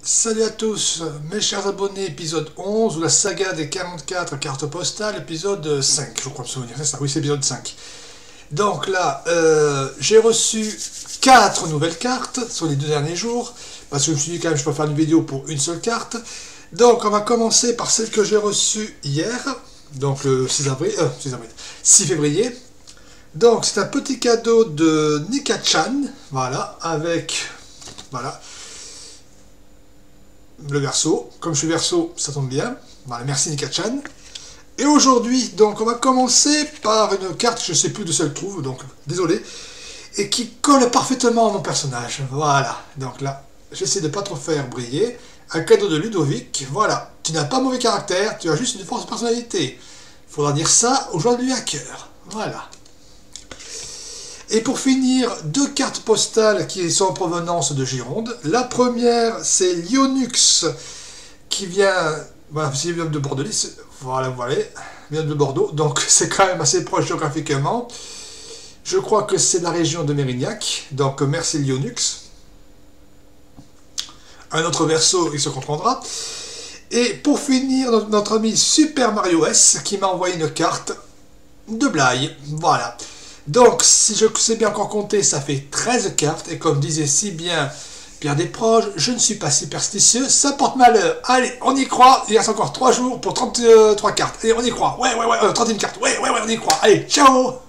Salut à tous, mes chers abonnés, épisode 11, ou la saga des 44 cartes postales, épisode 5, je crois me souvenir, c'est ça, oui c'est épisode 5. Donc là, j'ai reçu 4 nouvelles cartes sur les 2 derniers jours, parce que je me suis dit quand même je peux faire une vidéo pour une seule carte. Donc on va commencer par celle que j'ai reçue hier, donc le 6 février. Donc c'est un petit cadeau de Nika-chan, voilà, avec, voilà, le Verseau. Comme je suis Verseau, ça tombe bien. Voilà, merci Nika-chan. Et aujourd'hui, donc, on va commencer par une carte, je ne sais plus de celle que je trouve, donc désolé, et qui colle parfaitement à mon personnage. Voilà, donc là, j'essaie de ne pas trop faire briller. Un cadeau de Ludovic, voilà. Tu n'as pas mauvais caractère, tu as juste une forte personnalité. Il faudra dire ça aux joueurs du hacker. Voilà. Et pour finir, 2 cartes postales qui sont en provenance de Gironde. La première, c'est Lyonux, qui vient, voilà, c'est de Bordeaux, voilà, vient de Bordeaux, donc c'est quand même assez proche géographiquement. Je crois que c'est la région de Mérignac, donc merci Lyonux. Un autre Verseau, il se comprendra. Et pour finir, notre ami Super Mario S, qui m'a envoyé une carte de Blaye, voilà. Donc, si je sais bien encore compter, ça fait 13 cartes, et comme disait si bien Pierre Desproges, je ne suis pas superstitieux, ça porte malheur. Allez, on y croit, il reste encore 3 jours pour 33 cartes. Allez, on y croit, ouais, 31 cartes, ouais, on y croit. Allez, ciao!